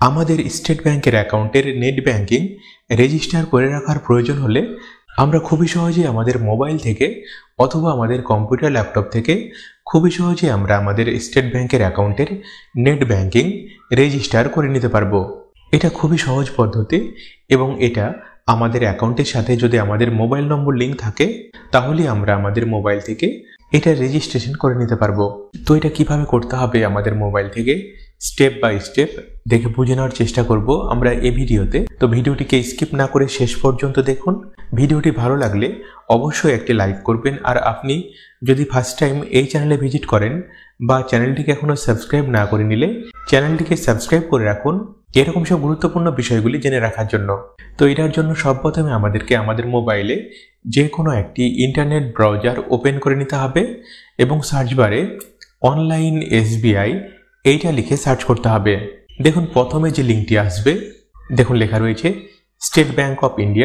আমাদের স্টেট ব্যাংকের অ্যাকাউন্টের নেট ব্যাংকিং রেজিস্টার করে রাখার প্রয়োজন হলে আমরা খুবই সহজে আমাদের মোবাইল থেকে অথবা আমাদের কম্পিউটার ল্যাপটপ থেকে খুবই সহজে আমরা আমাদের স্টেট ব্যাংকের অ্যাকাউন্টের নেট ব্যাংকিং রেজিস্টার করে নিতে পারবো। এটা খুবই সহজ পদ্ধতি এবং এটা আমাদের অ্যাকাউন্টের সাথে যদি আমাদের মোবাইল নম্বর লিঙ্ক থাকে তাহলে আমরা আমাদের মোবাইল থেকে এটা রেজিস্ট্রেশন করে নিতে পারবো। তো এটা কিভাবে করতে হবে আমাদের মোবাইল থেকে স্টেপ বাই স্টেপ দেখে বুঝে নেওয়ার চেষ্টা করব আমরা এই ভিডিওতে। তো ভিডিওটিকে স্কিপ না করে শেষ পর্যন্ত দেখুন। ভিডিওটি ভালো লাগলে অবশ্যই একটি লাইক করবেন, আর আপনি যদি ফার্স্ট টাইম এই চ্যানেলে ভিজিট করেন বা চ্যানেলটিকে এখনো সাবস্ক্রাইব না করে নিলে চ্যানেলটিকে সাবস্ক্রাইব করে রাখুন এরকম সব গুরুত্বপূর্ণ বিষয়গুলি জেনে রাখার জন্য। তো এটার জন্য সর্বপ্রথমে আমাদেরকে আমাদের মোবাইলে যে কোনো একটি ইন্টারনেট ব্রাউজার ওপেন করে নিতে হবে এবং সার্চ বারে অনলাইন এসবিআই এইটা লিখে সার্চ করতে হবে। দেখুন প্রথমে যে লিঙ্কটি আসবে দেখুন লেখা রয়েছে state bank of India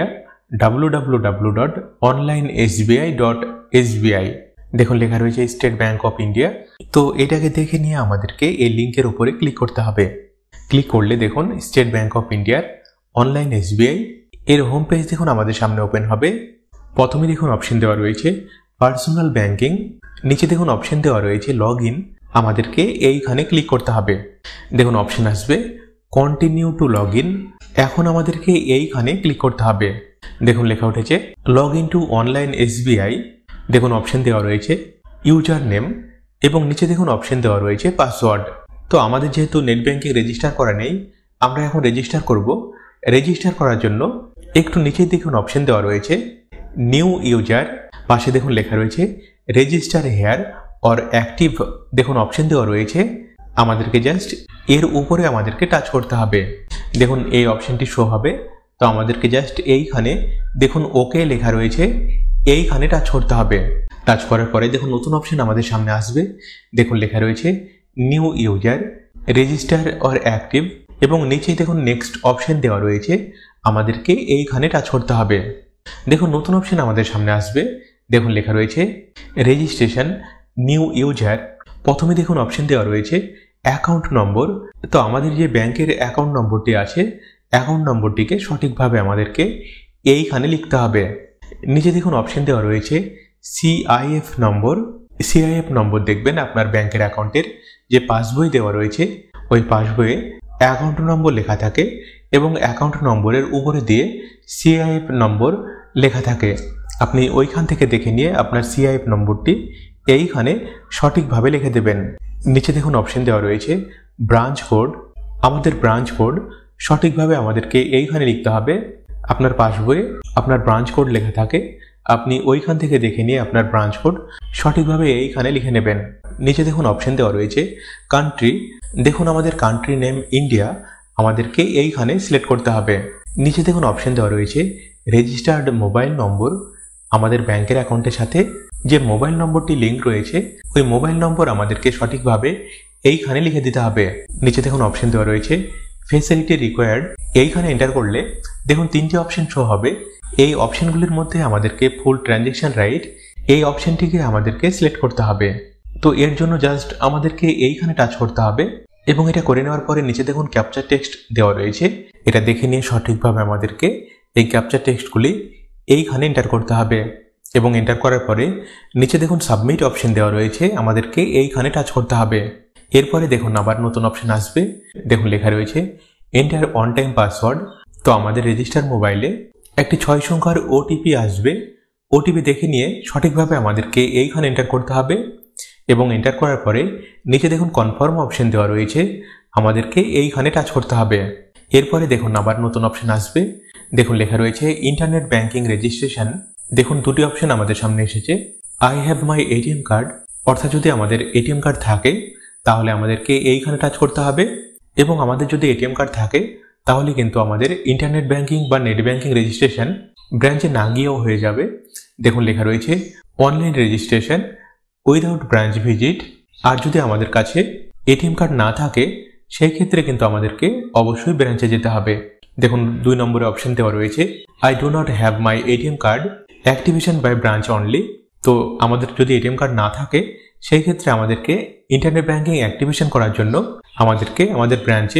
www.onlinesbi.sbi। দেখুন লেখা রয়েছে স্টেট ব্যাংক অফ ইন্ডিয়া। তো এটাকে দেখে নিয়ে আমাদেরকে এই লিঙ্কের উপরে ক্লিক করতে হবে। ক্লিক করলে দেখুন স্টেট ব্যাংক অফ ইন্ডিয়ার অনলাইন এসবিআই এর হোম পেজ দেখুন আমাদের সামনে ওপেন হবে। প্রথমে দেখুন অপশন দেওয়া রয়েছে পার্সোনাল ব্যাংকিং, নিচে দেখুন অপশন দেওয়া রয়েছে লগ ইন। আমাদেরকে এইখানে ক্লিক করতে হবে। দেখুন অপশন আসবে কন্টিনিউ টু লগ ইন। এখন আমাদেরকে এইখানে ক্লিক করতে হবে। দেখুন লেখা উঠেছে log in to online SBI. দেখুন অপশন দেওয়া রয়েছে ইউজার নেম এবং নিচে দেখুন অপশন দেওয়া রয়েছে পাসওয়ার্ড। তো আমাদের যেহেতু নেট ব্যাংকিং রেজিস্টার করা নেই, আমরা এখন রেজিস্টার করব। রেজিস্টার করার জন্য একটু নিচে দেখুন অপশন দেওয়া রয়েছে নিউ ইউজার, পাশে দেখুন লেখা রয়েছে রেজিস্টার হেয়ার অর অ্যাক্টিভ। দেখুন অপশন দেওয়া রয়েছে, আমাদেরকে জাস্ট এর উপরে আমাদেরকে টাচ করতে হবে। দেখুন এই অপশনটি শো হবে। তো আমাদেরকে জাস্ট এইখানে দেখুন ওকে লেখা রয়েছে, এইখানে টাচ করতে হবে। টাচ করার পরে দেখুন নতুন অপশন আমাদের সামনে আসবে। দেখুন লেখা রয়েছে new user register or active এবং নিচে দেখুন নেক্সট অপশন দেওয়া রয়েছে, আমাদেরকে এইখানে টাচ করতে হবে। দেখুন নতুন অপশন আমাদের সামনে আসবে। দেখুন লেখা রয়েছে রেজিস্ট্রেশন নিউ ইউজার। প্রথমে দেখুন অপশন দেওয়া রয়েছে অ্যাকাউন্ট নম্বর। তো আমাদের যে ব্যাংকের অ্যাকাউন্ট নম্বরটি আছে অ্যাকাউন্ট নম্বরটিকে সঠিকভাবে আমাদেরকে এইখানে লিখতে হবে। নিচে দেখুন অপশন দেওয়া রয়েছে সিআইএফ নম্বর। সিআইএফ নম্বর দেখবেন আপনার ব্যাংকের অ্যাকাউন্টের যে পাসবই দেওয়া রয়েছে ওই পাসবইয়ে অ্যাকাউন্ট নম্বর লেখা থাকে এবং অ্যাকাউন্ট নম্বরের উপরে দিয়ে সিআইএফ নম্বর লেখা থাকে। আপনি ওইখান থেকে দেখে নিয়ে আপনার সিআইএফ নম্বরটি এইখানে সঠিকভাবে লিখে দেবেন। নিচে দেখুন অপশন দেওয়া রয়েছে ব্রাঞ্চ কোড। আমাদের ব্রাঞ্চ কোড সঠিকভাবে আমাদেরকে এইখানে লিখতে হবে। আপনার পাসবইয়ে আপনার ব্রাঞ্চ কোড লেখা থাকে, আপনি ওইখান থেকে দেখে নিয়ে আপনার ব্রাঞ্চ কোড সঠিকভাবে এইখানে লিখে নেবেন। নিচে দেখুন অপশন দেওয়া রয়েছে কান্ট্রি। দেখুন আমাদের কান্ট্রি নেম ইন্ডিয়া, আমাদেরকে এইখানে সিলেক্ট করতে হবে। নিচে দেখুন অপশন দেওয়া রয়েছে রেজিস্টার্ড মোবাইল নম্বর। আমাদের ব্যাংকের অ্যাকাউন্টের সাথে যে মোবাইল নম্বরটি লিঙ্ক রয়েছে ওই মোবাইল নম্বর আমাদেরকে সঠিকভাবে এইখানে লিখে দিতে হবে। নিচে দেখুন অপশন দেওয়া রয়েছে ফেসিলিটি রিকোয়ার্ড। এইখানে এন্টার করলে দেখুন তিনটি অপশন শো হবে। এই অপশনগুলির মধ্যে আমাদেরকে ফুল ট্রানজ্যাকশন রাইট এই অপশনটিকে আমাদেরকে সিলেক্ট করতে হবে। তো এর জন্য জাস্ট আমাদেরকে এইখানে টাচ করতে হবে এবং এটা করে নেওয়ার পরে নিচে দেখুন ক্যাপচার টেক্সট দেওয়া রয়েছে। এটা দেখে নিয়ে সঠিকভাবে আমাদেরকে এই ক্যাপচার টেক্সটগুলি এইখানে এন্টার করতে হবে এবং এন্টার করার পরে নিচে দেখুন সাবমিট অপশন দেওয়া রয়েছে, আমাদেরকে এইখানে টাচ করতে হবে। এরপরে দেখুন আবার নতুন অপশন আসবে। দেখুন লেখা রয়েছে এন্টার অন টাইম পাসওয়ার্ড। তো আমাদের রেজিস্টার মোবাইলে একটি 6 সংখ্যার ওটিপি আসবে। ওটিপি দেখে নিয়ে সঠিকভাবে আমাদেরকে এইখানে এন্টার করতে হবে এবং এন্টার করার পরে নিচে দেখুন কনফার্ম অপশন দেওয়া রয়েছে, আমাদেরকে এইখানে টাচ করতে হবে। এরপরে দেখুন আবার নতুন অপশন আসবে। দেখুন লেখা রয়েছে ইন্টারনেট ব্যাংকিং রেজিস্ট্রেশন। দেখুন দুটি অপশন আমাদের সামনে এসেছে I have my ATM card, অর্থাৎ যদি আমাদের এটিএম কার্ড থাকে তাহলে আমাদেরকে এইখানে টাচ করতে হবে এবং আমাদের যদি এটিএম কার্ড থাকে তাহলে কিন্তু আমাদের ইন্টারনেট ব্যাংকিং বা নেট ব্যাংকিং রেজিস্ট্রেশন ব্রাঞ্চে না গিয়েও হয়ে যাবে। দেখুন লেখা রয়েছে online registration without branch visit. আর যদি আমাদের কাছে এটিএম কার্ড না থাকে সেই ক্ষেত্রে কিন্তু আমাদেরকে অবশ্যই ব্রাঞ্চে যেতে হবে। দেখুন 2 নম্বরে অপশন দেওয়া রয়েছে I do not have my ATM card activation by branch only. তো আমাদের যদি এটিএম কার্ড না থাকে সেই ক্ষেত্রে আমাদেরকে ইন্টারনেট ব্যাংকিং অ্যাক্টিভেশন করার জন্য আমাদেরকে আমাদের ব্রাঞ্চে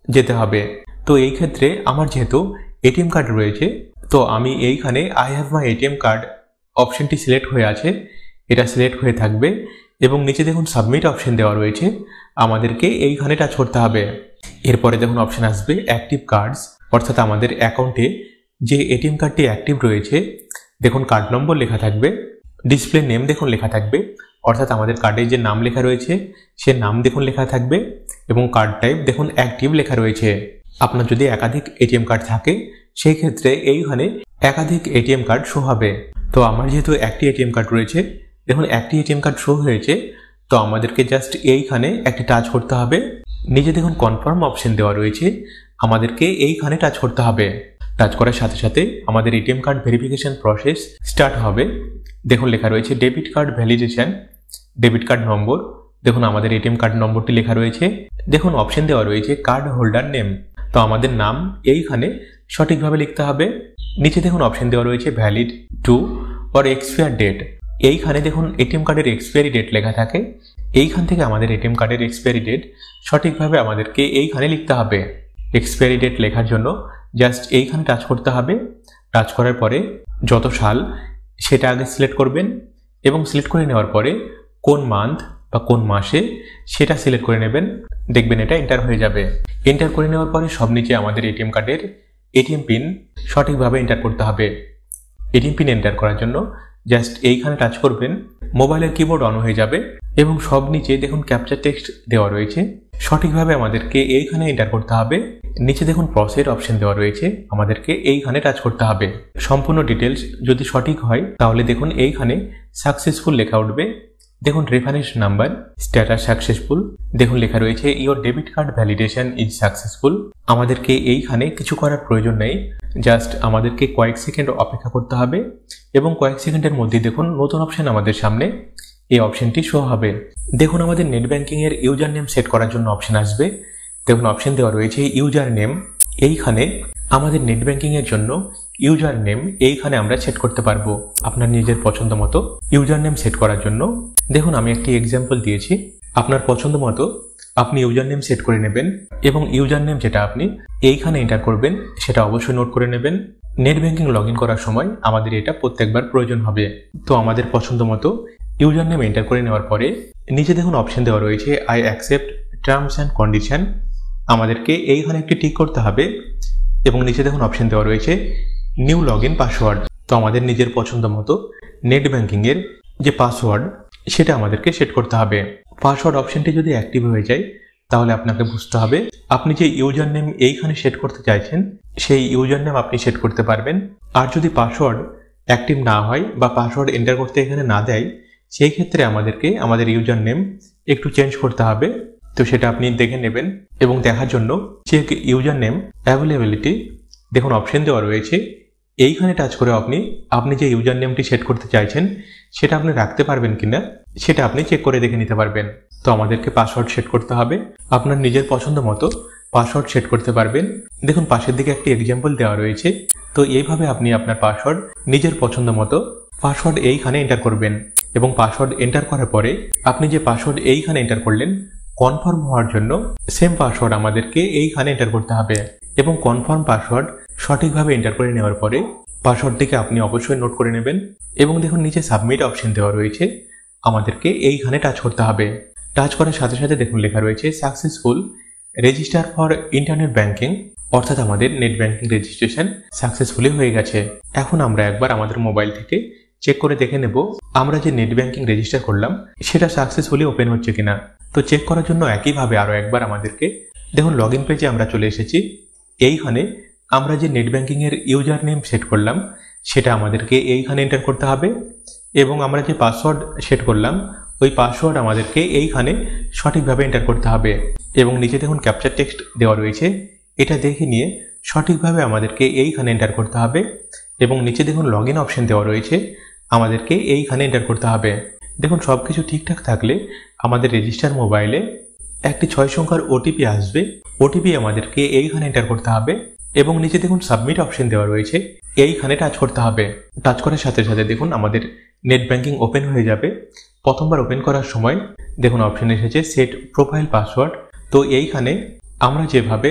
যেতে হবে। তো এই ক্ষেত্রে আমার যেহেতু এটিএম কার্ড রয়েছে, তো আমি এইখানে I have my ATM card অপশনটি সিলেক্ট হয়ে আছে, এটা সিলেক্ট হয়ে থাকবে এবং নিচে দেখুন সাবমিট অপশন দেওয়া রয়েছে, আমাদেরকে এইখানে টাচ করতে হবে। এরপরে দেখুন অপশন আসবে অ্যাক্টিভ কার্ডস, অর্থাৎ আমাদের অ্যাকাউন্টে যে এটিএম কার্ডটি অ্যাক্টিভ রয়েছে দেখুন কার্ড নম্বর লেখা থাকবে, ডিসপ্লে নেম দেখুন লেখা থাকবে, অর্থাৎ আমাদের কার্ডে যে নাম লেখা রয়েছে সে নাম দেখুন লেখা থাকবে এবং কার্ড টাইপ দেখুন অ্যাক্টিভ লেখা রয়েছে। আপনার যদি একাধিক এটিএম কার্ড থাকে সেই ক্ষেত্রে এইখানে একাধিক এটিএম কার্ড শো হবে। তো আমার যেহেতু একটি এটিএম কার্ড রয়েছে, দেখুন একটি এটিএম কার্ড শো হয়েছে, তো আমাদেরকে জাস্ট এইখানে একটি টাচ করতে হবে। নিচে দেখুন কনফার্ম অপশন দেওয়া রয়েছে, আমাদেরকে এইখানে টাচ করতে হবে। টাচ করার সাথে সাথে আমাদের ATM card verification process start হবে। দেখুন লেখা রয়েছে debit card validation, debit card number, দেখুন আমাদের এটিএম কার্ড নম্বরটি লেখা রয়েছে। দেখুন অপশন দেওয়া রয়েছে কার্ড হোল্ডার নেম, তো আমাদের নাম এইখানে সঠিকভাবে লিখতে হবে। নিচে দেখুন অপশন দেওয়া রয়েছে valid to or expire date, এইখানে দেখুন এটিএম কার্ডের এক্সপায়ারি ডেট লেখা থাকে, এইখান থেকে আমাদের এটিএম কার্ডের এক্সপায়ারি ডেট সঠিকভাবে আমাদেরকে এইখানে লিখতে হবে। এক্সপায়ারি ডেট লেখার জন্য জাস্ট এইখানে টাচ করতে হবে। টাচ করার পরে যত সাল সেটা আগে সিলেক্ট করবেন এবং সিলেক্ট করে নেওয়ার পরে কোন মান্থ বা কোন মাসে সেটা সিলেক্ট করে নেবেন, দেখবেন এটা এন্টার হয়ে যাবে। এন্টার করে নেওয়ার পরে সব নিচে আমাদের এটিএম কার্ডের এটিএম পিন সঠিকভাবে এন্টার করতে হবে। এটিএম পিন এন্টার করার জন্য জাস্ট এইখানে টাচ করবেন, মোবাইলের কিবোর্ড অন হয়ে যাবে এবং সব নিচে দেখুন ক্যাপচার টেক্সট দেওয়া রয়েছে, সঠিকভাবে আমাদেরকে এইখানে এন্টার করতে হবে। নিচে দেখুন প্রসেস অপশন দেওয়া রয়েছে, আমাদেরকে এইখানে টাচ করতে হবে। সম্পূর্ণ ডিটেলস যদি সঠিক হয় তাহলে দেখুন এইখানে সাকসেসফুল লেখা উঠবে। দেখুন রেফারেন্স নাম্বার, স্ট্যাটাস সাকসেসফুল, দেখুন লেখা রয়েছে your debit card validation is successful. আমাদেরকে এইখানে কিছু করার প্রয়োজন নেই, জাস্ট আমাদেরকে কয়েক সেকেন্ড অপেক্ষা করতে হবে এবং কয়েক সেকেন্ডের মধ্যে দেখুন নতুন অপশন আমাদের সামনে এই অপশনটি শো হবে। দেখুন আমাদের নেট ব্যাংকিং এর ইউজার নেম সেট করার জন্য অপশন আসবে। দেখুন অপশন দেওয়া রয়েছে ইউজার নেম, এইখানে আমাদের নেট ব্যাংকিং এর জন্য ইউজার নেম এইখানে আমরা সেট করতে পারবো আপনার নিজের পছন্দ মতো। ইউজার নেম সেট করার জন্য দেখুন আমি একটি এক্সাম্পল দিয়েছি, আপনার পছন্দ মতো আপনি ইউজার নেম সেট করে নেবেন এবং ইউজার নেম যেটা আপনি এইখানে এন্টার করবেন সেটা অবশ্যই নোট করে নেবেন। নেট ব্যাংকিং লগ ইন করার সময় আমাদের এটা প্রত্যেকবার প্রয়োজন হবে। তো আমাদের পছন্দ মতো ইউজার নেম এন্টার করে নেওয়ার পরে নিচে দেখুন অপশন দেওয়া রয়েছে I accept terms and condition, আমাদেরকে এইখানে একটি টিক করতে হবে এবং নিচে দেখুন অপশন দেওয়া রয়েছে নিউ লগ ইন পাসওয়ার্ড। তো আমাদের নিজের পছন্দ মতো নেট ব্যাংকিং এর যে পাসওয়ার্ড সেটা আমাদেরকে সেট করতে হবে। পাসওয়ার্ড অপশনটি যদি অ্যাক্টিভ হয়ে যায় তাহলে আপনাকে বুঝতে হবে আপনি যে ইউজার নেম এইখানে সেট করতে চাইছেন সেই ইউজার নেম আপনি সেট করতে পারবেন। আর যদি পাসওয়ার্ড অ্যাক্টিভ না হয় বা পাসওয়ার্ড এন্টার করতে এখানে না দেয় সেই ক্ষেত্রে আমাদেরকে আমাদের ইউজার নেম একটু চেঞ্জ করতে হবে। তো সেটা আপনি দেখে নেবেন এবং দেখার জন্য চেক ইউজার নেম অ্যাভেলেবিলিটি, দেখুন অপশন দেওয়া রয়েছে, এইখানে টাচ করে আপনি যে ইউজার নেমটি সেট করতে চাইছেন সেটা আপনি রাখতে পারবেন কিনা সেটা আপনি চেক করে দেখে নিতে পারবেন। তো আমাদেরকে পাসওয়ার্ড সেট করতে হবে, আপনার নিজের পছন্দ মতো পাসওয়ার্ড সেট করতে পারবেন। দেখুন পাশের দিকে একটি এক্সাম্পল দেওয়া রয়েছে, তো এইভাবে আপনি আপনার পাসওয়ার্ড নিজের পছন্দ মতো পাসওয়ার্ড এইখানে এন্টার করবেন এবং পাসওয়ার্ড এন্টার করার পরে আপনি যে পাসওয়ার্ড এইখানে এন্টার করলেন কনফার্ম হওয়ার জন্য সেম পাসওয়ার্ড আমাদেরকে এইখানে এন্টার করতে হবে এবং কনফার্ম পাসওয়ার্ড সঠিকভাবে এন্টার করে নেওয়ার পরে পাসওয়ার্ডটিকে আপনি অবশ্যই নোট করে নেবেন এবং দেখুন নিচে সাবমিট অপশন দেওয়া রয়েছে, আমাদেরকে এইখানে টাচ করতে হবে। টাচ করার সাথে সাথে দেখুন লেখা রয়েছে successful register for internet banking, অর্থাৎ আমাদের নেট ব্যাংকিং রেজিস্ট্রেশন সাকসেসফুলি হয়ে গেছে। এখন আমরা একবার আমাদের মোবাইল থেকে চেক করে দেখে নেব আমরা যে নেট ব্যাংকিং রেজিস্টার করলাম সেটা সাকসেসফুলি ওপেন হচ্ছে কিনা। তো চেক করার জন্য একইভাবে আরও একবার আমাদেরকে দেখুন লগ ইন পেজে আমরা চলে এসেছি। এইখানে আমরা যে নেট ব্যাংকিং এর ইউজার নেম সেট করলাম সেটা আমাদেরকে এইখানে এন্টার করতে হবে এবং আমরা যে পাসওয়ার্ড সেট করলাম ওই পাসওয়ার্ড আমাদেরকে এইখানে সঠিকভাবে এন্টার করতে হবে এবং নিচে দেখুন ক্যাপচার টেক্সট দেওয়া রয়েছে, এটা দেখে নিয়ে সঠিকভাবে আমাদেরকে এইখানে এন্টার করতে হবে এবং নিচে দেখুন লগ ইন অপশন দেওয়া রয়েছে, আমাদেরকে এইখানে এন্টার করতে হবে। দেখুন সব কিছু ঠিকঠাক থাকলে আমাদের রেজিস্টার মোবাইলে একটি 6 সংখ্যার ওটিপি আসবে, ওটিপি আমাদেরকে এইখানে এন্টার করতে হবে এবং নিচে দেখুন সাবমিট অপশন দেওয়া রয়েছে, এইখানে টাচ করতে হবে। টাচ করার সাথে সাথে দেখুন আমাদের নেট ব্যাংকিং ওপেন হয়ে যাবে। প্রথমবার ওপেন করার সময় দেখুন অপশন এসেছে সেট প্রোফাইল পাসওয়ার্ড, তো এইখানে আমরা যেভাবে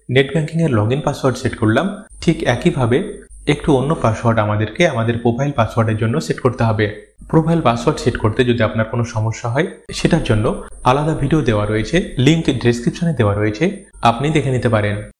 নেট ব্যাংকিং এর লগইন পাসওয়ার্ড সেট করলাম, ঠিক একইভাবে একটু অন্য পাসওয়ার্ড আমাদেরকে আমাদের প্রোফাইল পাসওয়ার্ডের জন্য সেট করতে হবে। প্রোফাইল পাসওয়ার্ড সেট করতে যদি আপনার কোনো সমস্যা হয়, সেটার জন্য আলাদা ভিডিও দেওয়া রয়েছে, লিংক ডেসক্রিপশনে দেওয়া রয়েছে, আপনি দেখে নিতে পারেন।